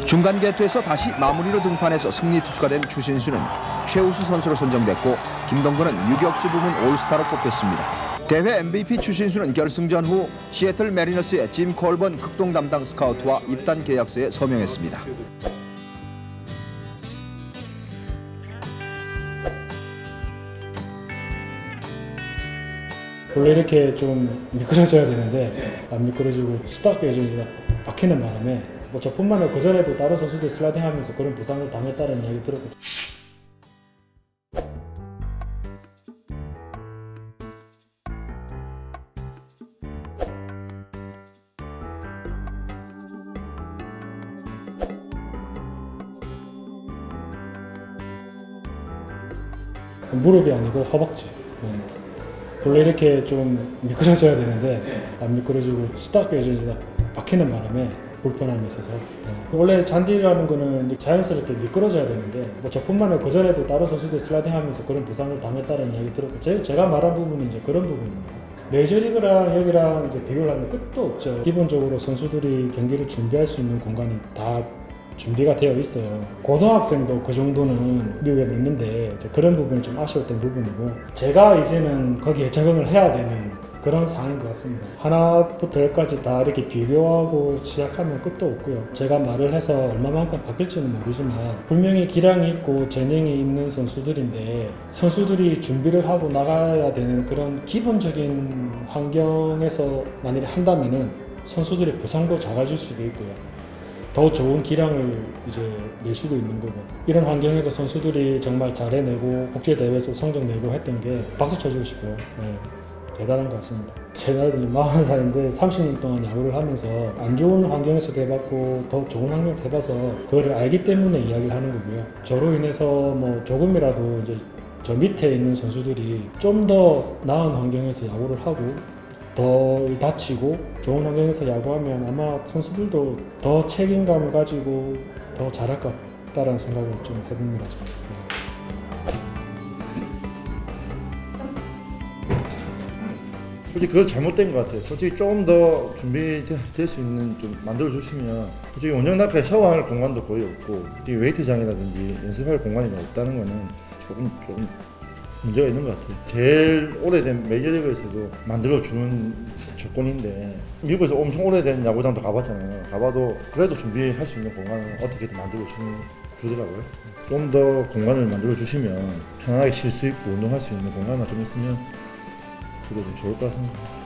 중간 개투에서 다시 마무리로 등판해서 승리 투수가 된 추신수는 최우수 선수로 선정됐고 김동근은 유격수 부문 올스타로 뽑혔습니다. 대회 MVP 추신수는 결승전 후 시애틀 메리너스의 짐 콜번 극동 담당 스카우트와 입단 계약서에 서명했습니다. 원래 이렇게 좀 미끄러져야 되는데 안 미끄러지고 스타트 예전에 박히는 바람에 뭐 저뿐만 아니라 그전에도 다른 선수들이 슬라이딩하면서 그런 부상을 당했다는 이야기 들었고 무릎이 아니고 허벅지. 원래 이렇게 좀 미끄러져야 되는데 안 미끄러지고 스타트 예전에 박히는 바람에 불편함이 있어서 원래 잔디라는 거는 자연스럽게 미끄러져야 되는데 뭐 저뿐만 아니라 그전에도 다른 선수들이 슬라이딩하면서 그런 부상을 당했다는 이야기 들었고 제가 말한 부분은 이제 그런 부분입니다. 메이저리그랑 여기랑 이제 비교를 하면 끝도 없죠. 기본적으로 선수들이 경기를 준비할 수 있는 공간이 다 준비가 되어 있어요. 고등학생도 그 정도는 미국에 있는데 그런 부분이 좀 아쉬웠던 부분이고 제가 이제는 거기에 적응을 해야 되는 그런 상황인 것 같습니다. 하나부터 열까지 다 이렇게 비교하고 시작하면 끝도 없고요. 제가 말을 해서 얼마만큼 바뀔지는 모르지만 분명히 기량이 있고 재능이 있는 선수들인데 선수들이 준비를 하고 나가야 되는 그런 기본적인 환경에서 만약에 한다면은 선수들의 부상도 작아질 수도 있고요. 더 좋은 기량을 이제 낼 수도 있는 거고 이런 환경에서 선수들이 정말 잘해내고 국제대회에서 성적 내고 했던 게 박수 쳐주고 싶어요. 네, 대단한 것 같습니다. 제 나이도 40살인데 30년 동안 야구를 하면서 안 좋은 환경에서 해봤고 더 좋은 환경에서 해봐서 그거를 알기 때문에 이야기를 하는 거고요. 저로 인해서 뭐 조금이라도 이제 저 밑에 있는 선수들이 좀 더 나은 환경에서 야구를 하고 덜 다치고 좋은 환경에서 야구하면 아마 선수들도 더 책임감을 가지고 더 잘할 것 같다는 생각을 좀 해봅니다. 솔직히 그건 잘못된 것 같아요. 솔직히 조금 더 준비될 수 있는 좀 만들어주시면 솔직히 원정답게 샤워할 공간도 거의 없고 웨이트장이라든지 연습할 공간이 없다는 거는 조금 문제가 있는 것 같아요. 제일 오래된 메이저리그에서도 만들어주는 조건인데 미국에서 엄청 오래된 야구장도 가봤잖아요. 가봐도 그래도 준비할 수 있는 공간을 어떻게든 만들어주더라고요. 좀 더 공간을 만들어주시면 편하게 쉴 수 있고 운동할 수 있는 공간만 좀 있으면 그래도 좀 좋을 것 같습니다.